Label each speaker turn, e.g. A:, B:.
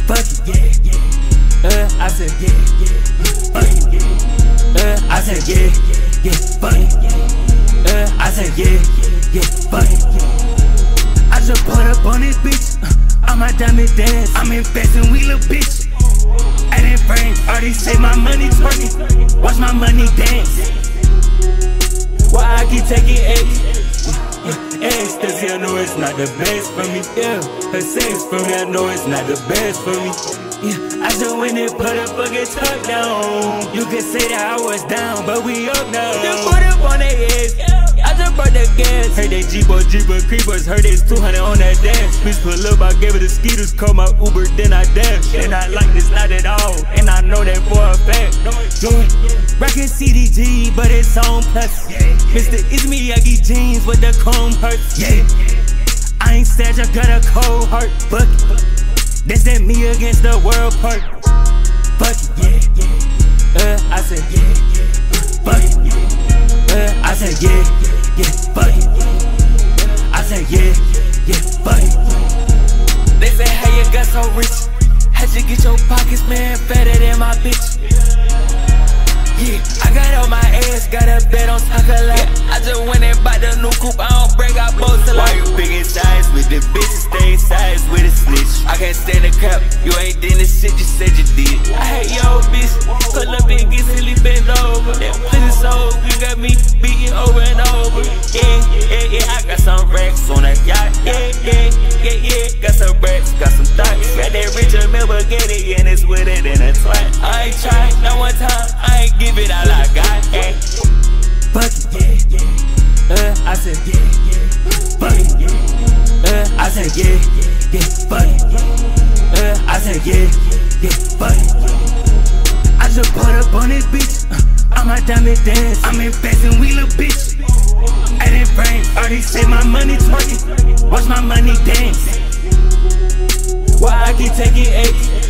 A: fuck it, I said, fuck it, I said, fuck it, I said, fuck it. I just put up on this bitch, on my diamond dance. I'm investing, we little bitch. Adding frames, already say my money twerking. Watch my money dance. Why I keep taking ecstasy, I know it's not the best for me. Yeah, her sex for me, I know it's not the best for me. Yeah, I just went and put a fucking tuck down. You can say that I was down, but we up now. Just put up on their heads. I just brought the gas. Heard they Jeeper creepers, heard it's 200 on that dash. Bitch pull up, I gave her the skeeters, call my Uber, then I dash. And I like this not at all, and I know that for a fact. Rockin' CDG, but it's on plus. Mr. Izmiyagi jeans with the comb hurts. I ain't sad, I got a cold heart. Fuck it. That's that me against the world part. Fuck it, I said, fuck it, I said, fuck it, I said, fuck it. They say, how you got so rich? How'd you get your pockets, man, fatter than my bitch? Yeah, I got on my ass, got a bet on soccer lot. I just went and bought the new coupe, I don't break out both a lot. Why you big in size with the bitches, stay size with a snitch? I can't stand the crap, you ain't did the shit you said you did. I hate your bitch, pull up and get silly bent over. That pussy so you got me beating over and over. Yeah, I got some racks on that yacht. Yeah, got some racks, got some thoughts. Got that rich Lamborghini and it's with it in a twat. I ain't tried, not one time, I ain't give it all I got. Fuck it, I said, fuck it, I said, fuck it, I said, fuck it. I just put up on this bitch, on my diamond dance. I'm investing, we little bitch. Adding frames, already say my money twerking. Watch my money dance. Why I keep taking